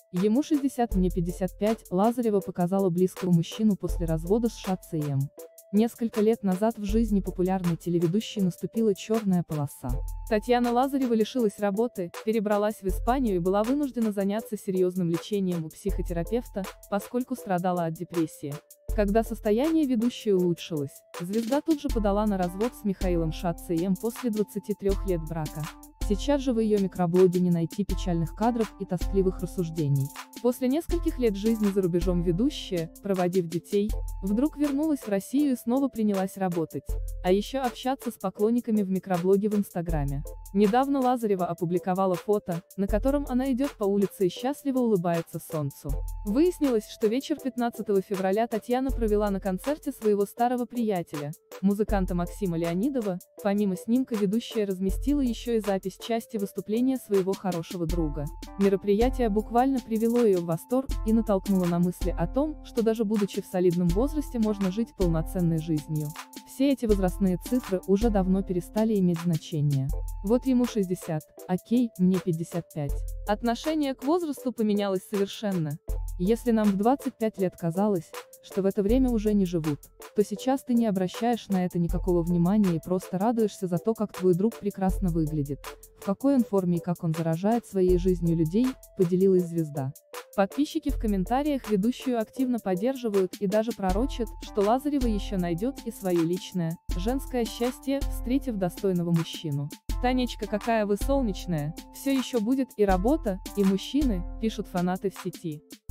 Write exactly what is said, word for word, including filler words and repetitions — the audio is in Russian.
Ему шестьдесят, мне пятьдесят пять, Лазарева показала близкого мужчину после развода с Шацием. Несколько лет назад в жизни популярной телеведущей наступила черная полоса. Татьяна Лазарева лишилась работы, перебралась в Испанию и была вынуждена заняться серьезным лечением у психотерапевта, поскольку страдала от депрессии. Когда состояние ведущей улучшилось, звезда тут же подала на развод с Михаилом Шацием после двадцати трёх лет брака. Сейчас же в ее микроблоге не найти печальных кадров и тоскливых рассуждений. После нескольких лет жизни за рубежом ведущая, проводив детей, вдруг вернулась в Россию и снова принялась работать, а еще общаться с поклонниками в микроблоге в Инстаграме. Недавно Лазарева опубликовала фото, на котором она идет по улице и счастливо улыбается солнцу. Выяснилось, что вечер пятнадцатого февраля Татьяна провела на концерте своего старого приятеля, музыканта Максима Леонидова. Помимо снимка ведущая разместила еще и запись части выступления своего хорошего друга. Мероприятие буквально привело ее в восторг и натолкнуло на мысли о том, что даже будучи в солидном возрасте можно жить полноценной жизнью. Все эти возрастные цифры уже давно перестали иметь значение. Вот ему шестьдесят, окей, мне пятьдесят пять. Отношение к возрасту поменялось совершенно. Если нам в двадцать пять лет казалось, что в это время уже не живут, то сейчас ты не обращаешь на это никакого внимания и просто радуешься за то, как твой друг прекрасно выглядит, в какой он форме и как он заражает своей жизнью людей, поделилась звезда. Подписчики в комментариях ведущую активно поддерживают и даже пророчат, что Лазарева еще найдет и свое личное, женское счастье, встретив достойного мужчину. «Танечка, какая вы солнечная, все еще будет и работа, и мужчины», пишут фанаты в сети.